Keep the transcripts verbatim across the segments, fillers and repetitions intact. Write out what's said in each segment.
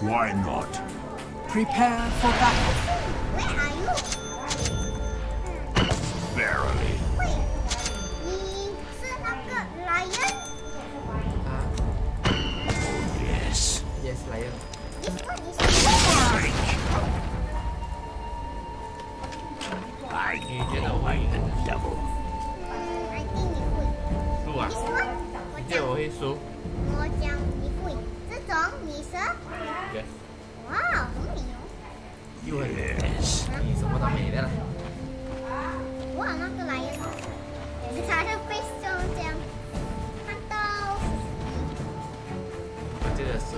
Why not? Prepare for battle. Where are you? Verily. Wait, 你是那个 lion? 啊 Yes. yes lion This one is where? I go like the devil. Hmm, I think 你会。 输啊 This one? 我你觉得讲， 我会输我讲你会。这种你是？ yes 哇，很美哦。 又很 Yes. 你什么都没的了哇，那个 lion，它的 face 就这样，看到我这个是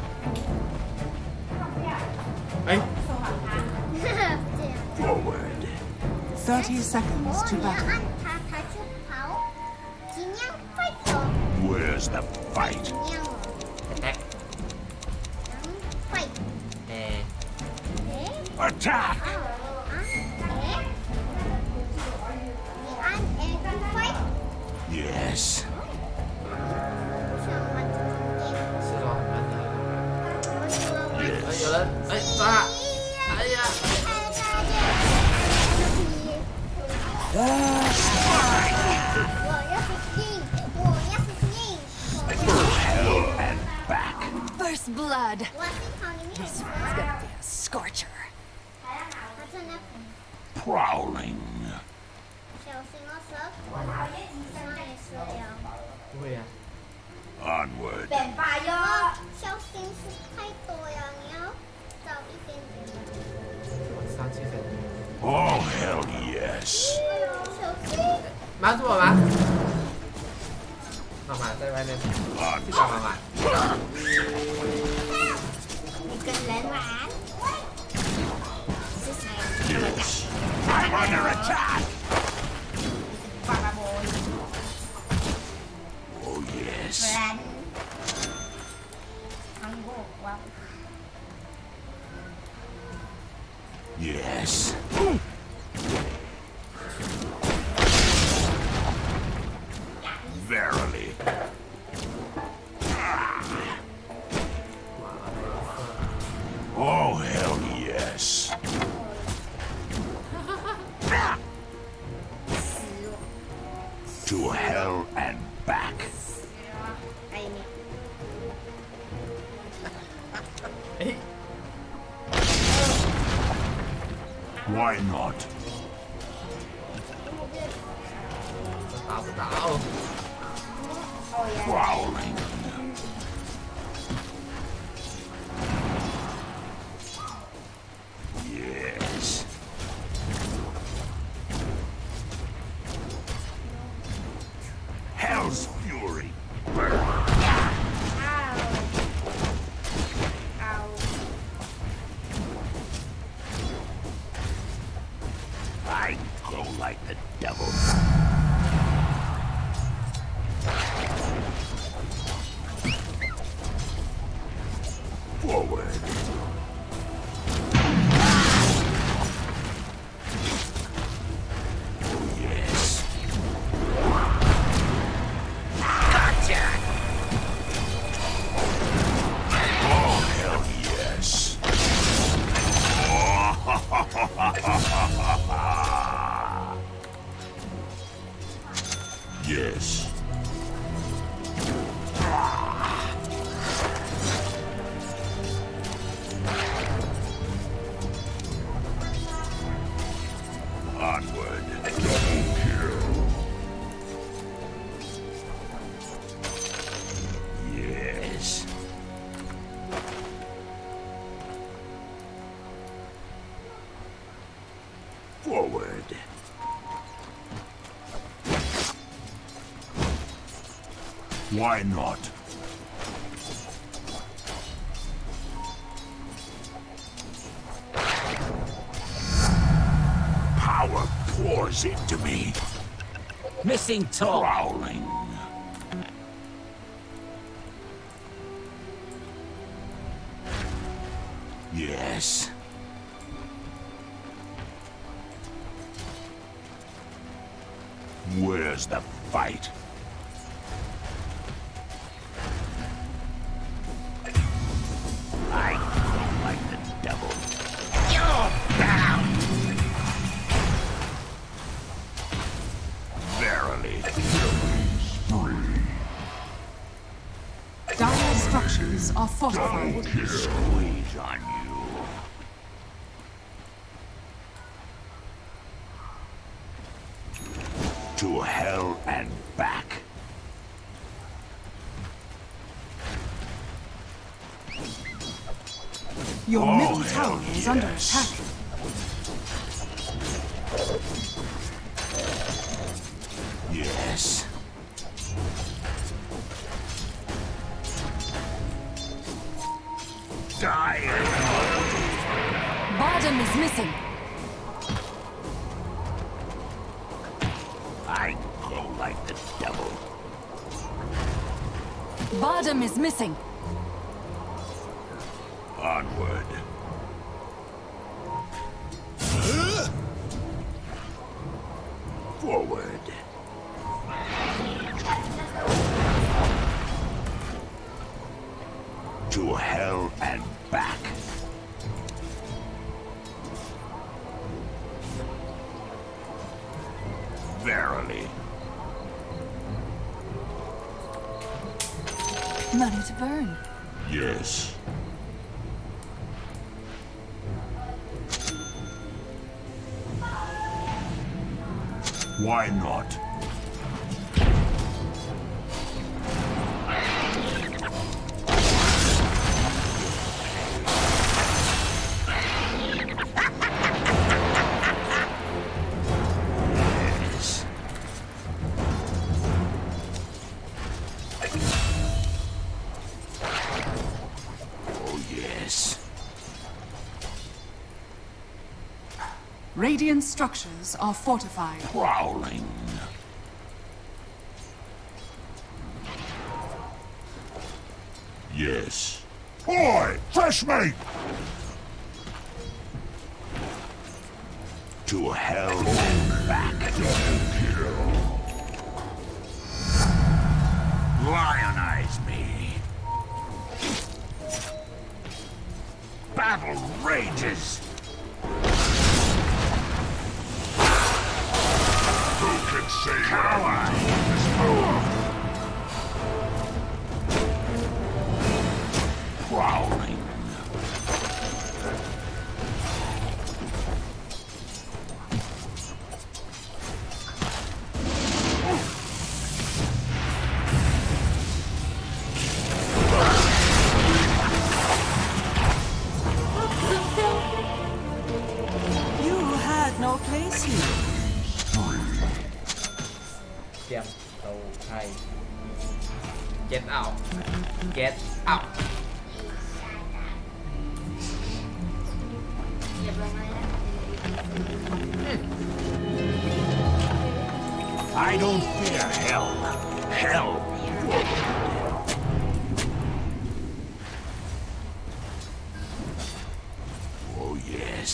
哎这样。 Forward. thirty seconds 哦， to 你要 battle. 按它，它就跑，尽量 fight 哦， Where's the fight? 尽量哦， attack 能 fight。 eh 诶， Attack! 按 A， 你按 A to fight。 Yes. 不想玩这种 game。 是咯蛮难的我喜欢玩。 哎有人哎抓他哎呀我要是赢，我要是赢，我要 For hell and back. First blood. 我幸好里面 This one's gonna be a scorcher. 他在那 Prowling. 小心哦，蛇，那也是了。 不会啊 Onward. 哦，小心是太多了，你要找一点点。 我上去先 Oh, hell yes. 小心。 妈住我吗妈妈在外面去找妈妈你跟人玩？是谁？ Yes. I'm under attack. 爸爸波。 Oh, yes. 人。韩国哇。 Yes. Verily. Oh, hell yes. To hell and back. 哎你。 哎 Why not? 打不到 Prowling. Yes. Hell's fury. Burn. 嗷。 I go like the devil. Forward. Oh, yes. Gotcha! Oh, hell yes. Yes. Onward. Double kill. Yes. Forward. Why not? Power pours into me. Missing top. Prowling. Yes. Where's the fight? I structures are fortified. Squeeze on you. To hell and back. Your Oh, middle tower hell is under yes. attack. Yes. Die. Bottom is missing. I go like the devil. Bottom is missing. Onward. Forward. To hell and back. Verily. Money to burn. Yes. Why not? Yes. Oh, yes. Radiant structures are fortified. Prowling. Yes. Boy, fresh meat! To hell and back. Lionize me. Battle rages. Who can say coward? Prowling. You had no place here. เตรียมเอาไทย get out get out เรียบร้อยแล้ว I don't fear hell. Hell. Oh, yes.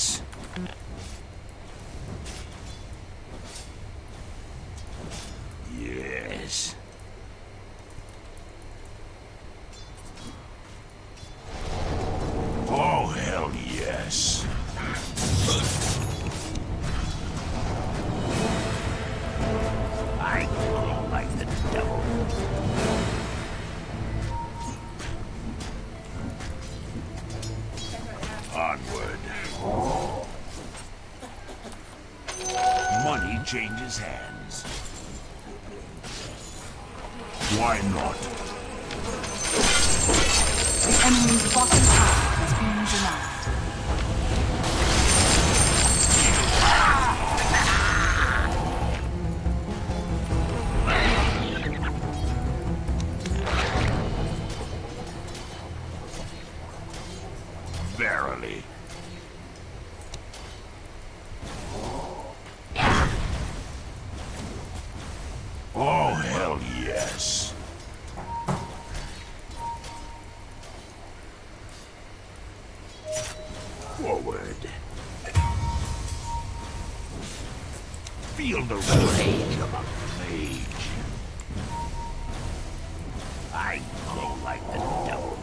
Yes. Oh, hell yes. I go like the devil. Onward. Money changes hands. Why not? The enemy's bottom tower has been denied. Verily. Oh, hell yes. Forward. Feel the rage of a mage. I glow like the devil.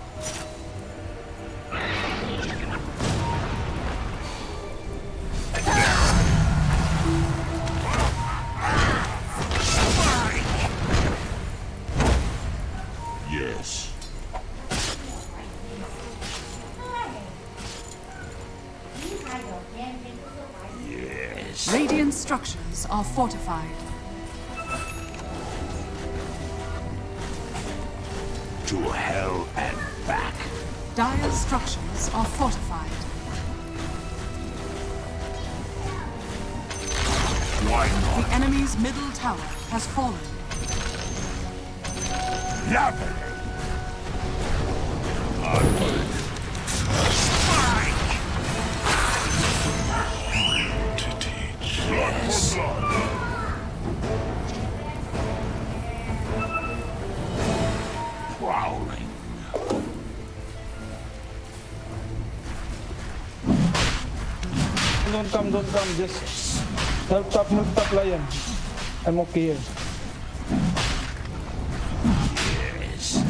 Yes. structures are fortified. To hell and back. Dire's structures are fortified. Why The not? enemy's middle tower has fallen. Lovely. Onward. Strike! To teach. Yes. Prowling. Don't come, don't come, just help top, help top lion. I'm okay here. Yes.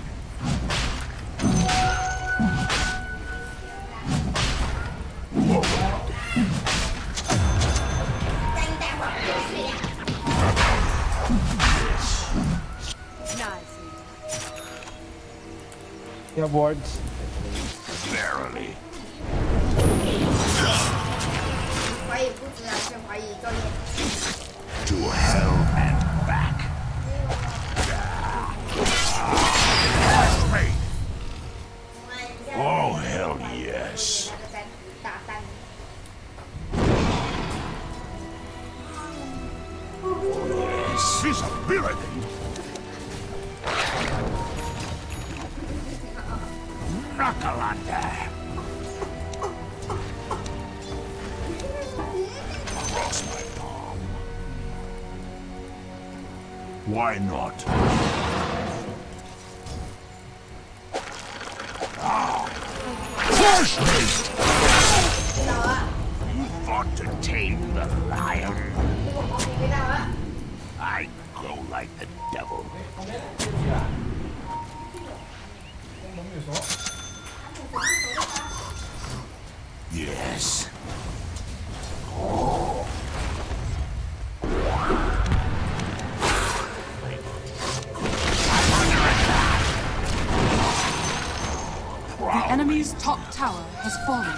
Forward. Đánh tạm hoặc kiểu gì ạ? You have wards. Verily. 怀疑不止啊，是怀疑教练。 To hell and back. Straight. Oh, hell yes. 打单。 Yes. Visibility. Knuckalanda. Across my palm. Why not? Ah! Force haste! You thought to tame the lion? I glow like the devil. Yes. The enemy's top tower has fallen.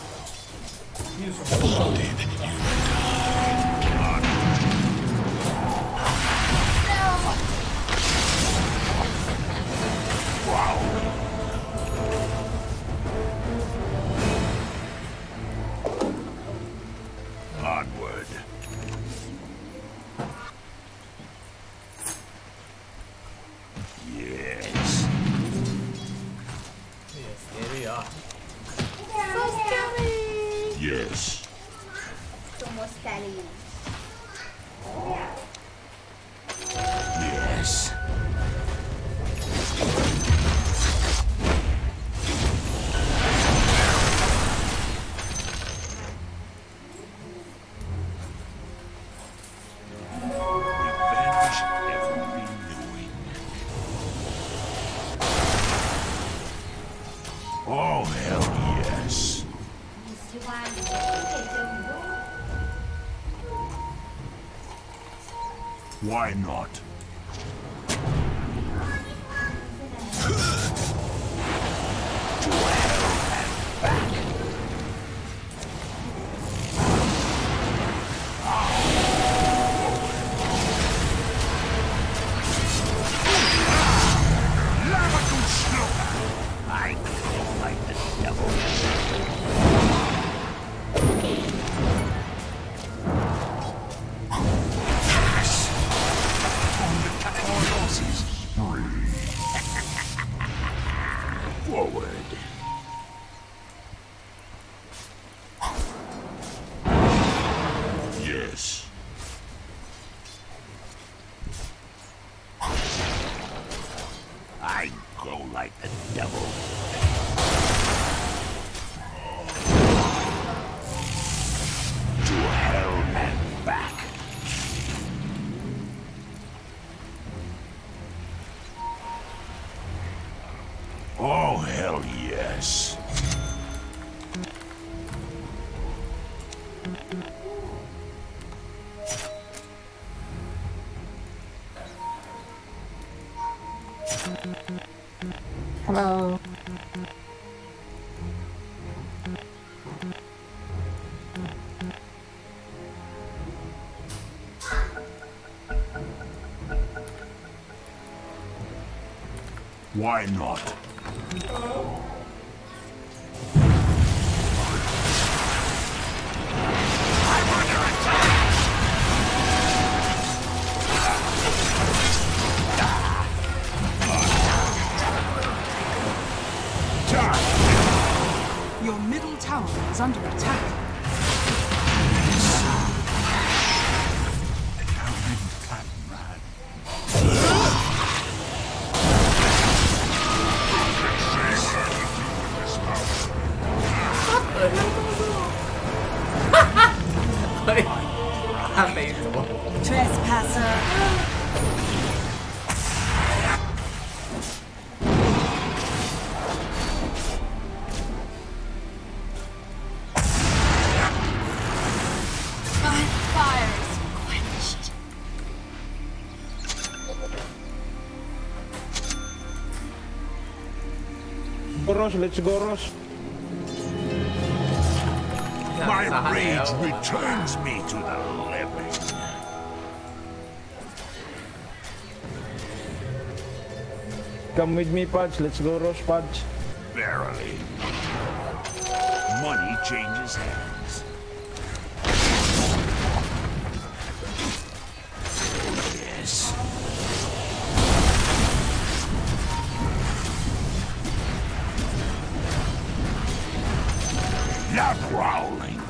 Onward. Yes. Yes, scary ah. Yes. Too scary. Yes. Revenge ever renewing. Oh, hell yes. Why not? To hell and back. I feel like the devil. Yes. Forward. Yes. I glow like the devil. To hell and back. Oh, hell yes. Hello. Why not? Your middle tower is under attack. Trespasser. My fire is quenched. Go Rosh, let's go Rosh. My สาหัสแล้ว rage returns me to the living. Come with me, Pudge. Let's go Rosh, Pudge. Verily. Money changes hands. Yes. Not growling.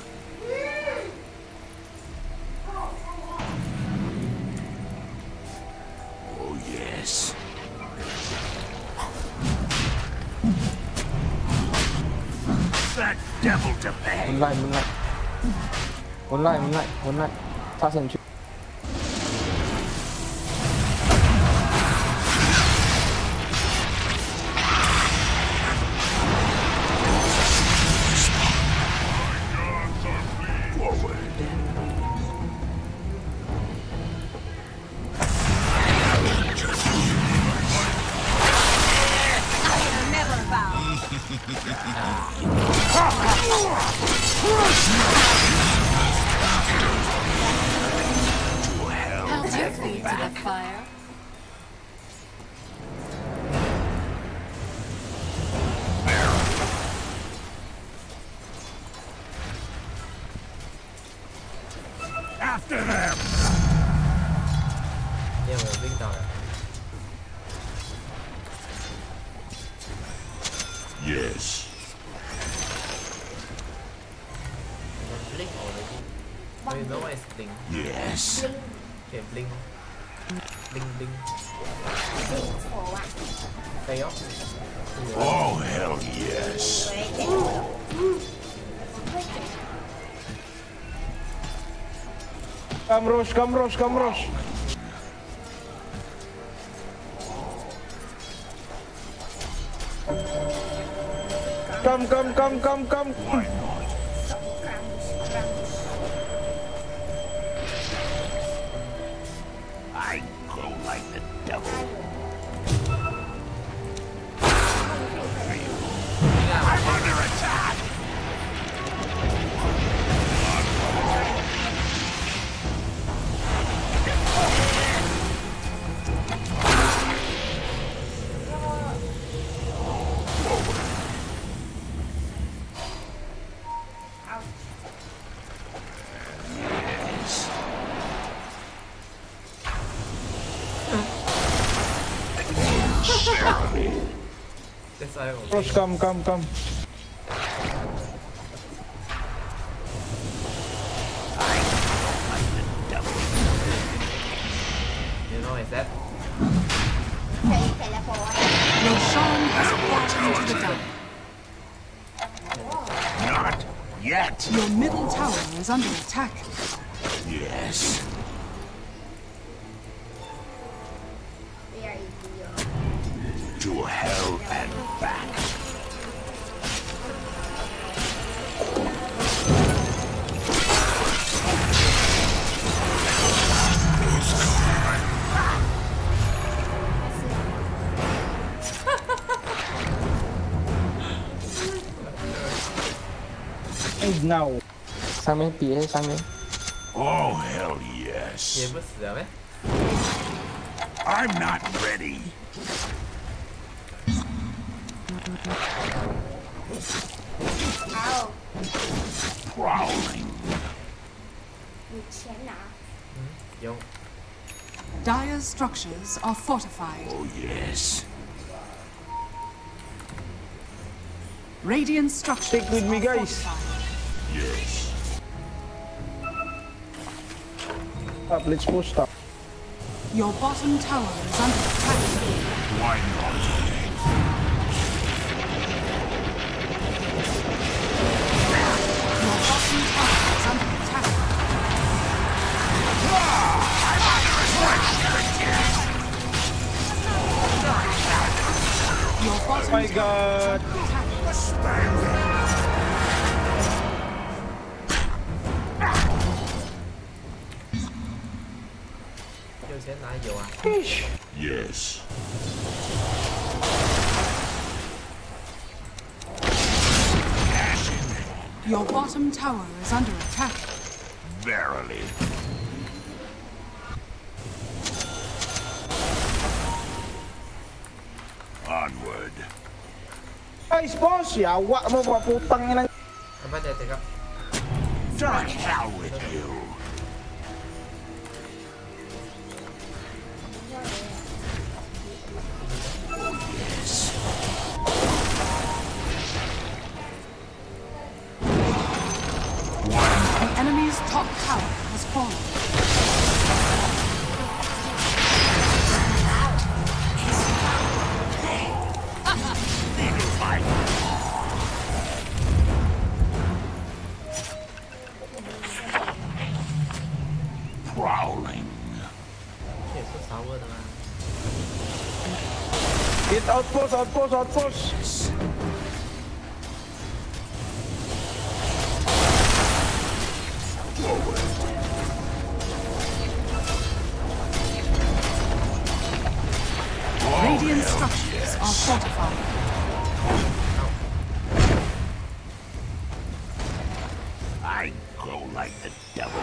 Oh, yes. That devil to pay. Moonlight, moonlight. Moonlight, moonlight, moonlight. Fast and shoot. Forward. Never bow. Held your feet to the fire. After them. เดี๋ยววิ่งต่อนะ Yes. มันบลิง already do you know what is bling Yes. เขียน bling bling bling โผล่อะ fail Oh, hell yes. Come Rosh, come Rosh, come Rosh. Come, come, come, come, come. Why not? สองครั้งครั้ง I glow like the devil. นี่อ่ะ I'm under attack. Yes. Verily. that's why I'm Rosh, come, come, come. Like the devil. you know is that เทเลเทเลโพส Roshan has fallen into the dark. Not yet. Your middle tower is under attack. Yes. Very good. To hell and back. And now. สร้างไหมปีให้สร้างไหม Oh, hell เกม yes. เพื่อเสือไหม I'm not ready. 好， Prowling. 有钱拿。 有 Dire's structures are fortified. Oh, yes. Radiant structures Stick with me, are guys. fortified. Yes. Up, let's push top. Your bottom tower is under attack. Why not? Your bottom tower is under attack. Your bottom My tower God. is under attack. Yêu xén lại nhiều à? Yes. Your bottom tower is under attack. Verily. Onward. Guys, boss, yawa mo mga putang ina. Apa dia cakap? To hell with you. The enemy's top tower has fallen. Prowling. 这也是烧我的吗？ Get outpost, outpost, outpost. Radiant structures are fortified. I go like the devil.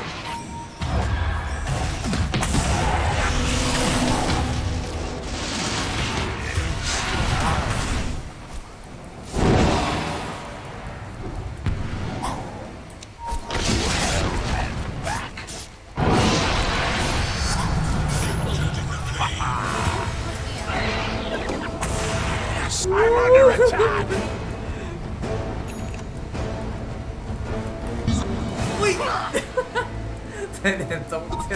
I'm under attack. 在脸中间。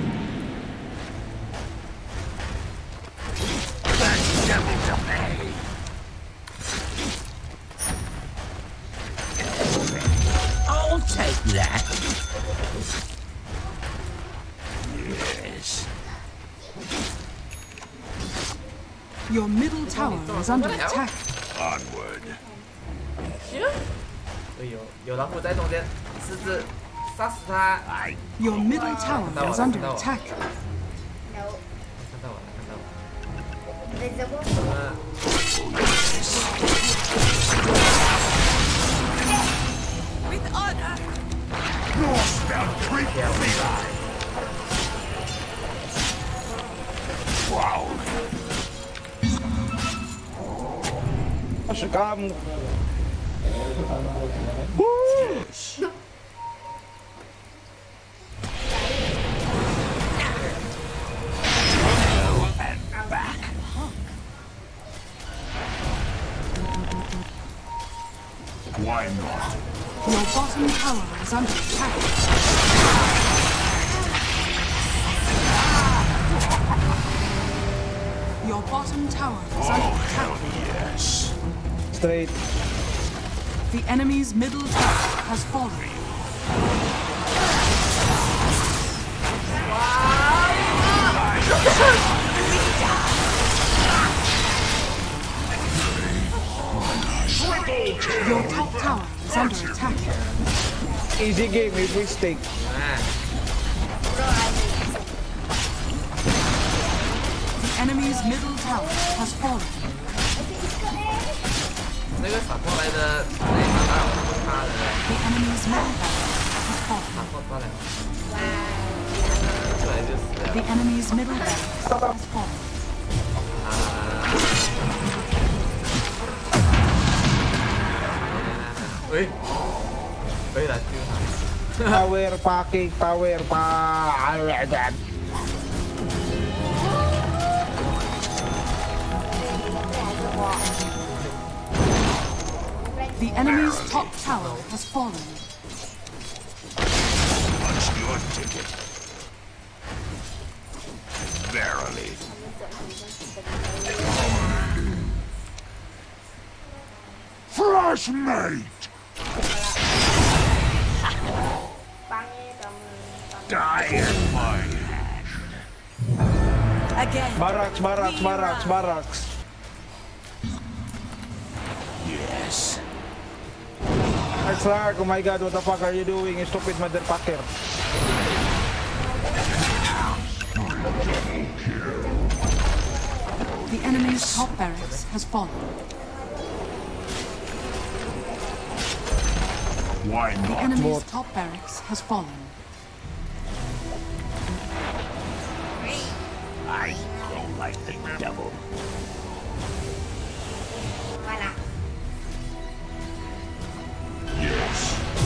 The devil to pay. I'll take that. Yes. Your middle tower is under attack. Onward. 哎呦，有老虎在中间，狮子，杀死他！ I Your middle tower is under attack. No. 看到我了，看到我了。 Visible. 呃， Northbound creep feline. Prowling. Gosh, kamu. Yes. And back. Why not? Your bottom tower is under attack. Your bottom tower is under Oh, attack. hell yes. Straight. The enemy's middle tower has fallen. Your top tower is under attack. Easy game if we stick. 啊， The enemy's middle tower has fallen. 那个闪过来的那一把大我是他的， The enemy's middle barracks has 他 fallen. 过过来，出来就死 The 了。 enemy's middle barracks has fallen. 啊， ฮ้ยเฮ้ยหลายชื่อหาย Power packing, power pa. The enemy's top tower has fallen. Punch your ticket. Verily. Fresh mate. Die in my hand. Again. Barracks, barracks, barracks, barracks. Yes. Clark, oh my god, what the fuck are you doing, you stupid motherfucker? The enemy's top barracks has fallen. Why The not? enemy's top barracks has fallen. I go like the devil. Yes.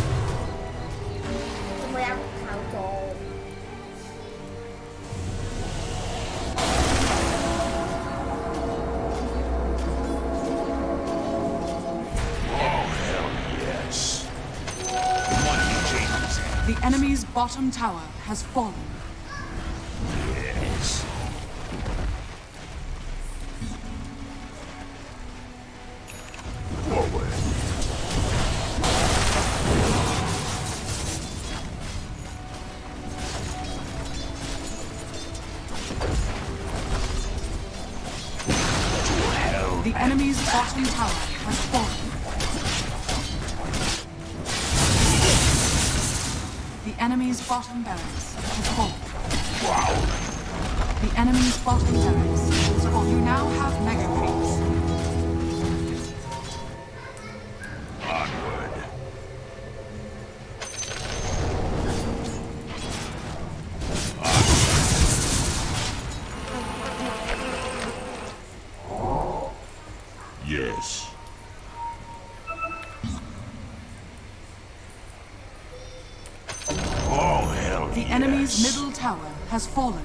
The enemy's bottom tower has fallen. Yes. Forward. The enemy's bottom tower has fallen. The enemy's bottom barracks has fallen. Wow. The enemy's bottom barracks has fallen. You now have mega creeps. Onward. Yes. Oh, hell The yes. enemy's middle tower has fallen.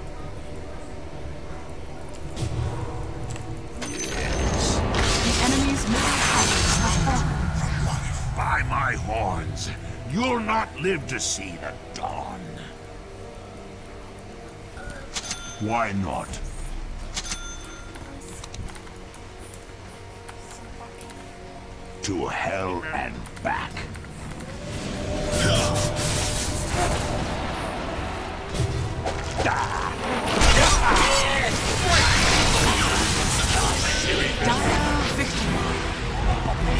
Yes. The enemy's middle tower has fallen. By my horns, you'll not live to see the dawn. Why not? To hell and back. Dire victory.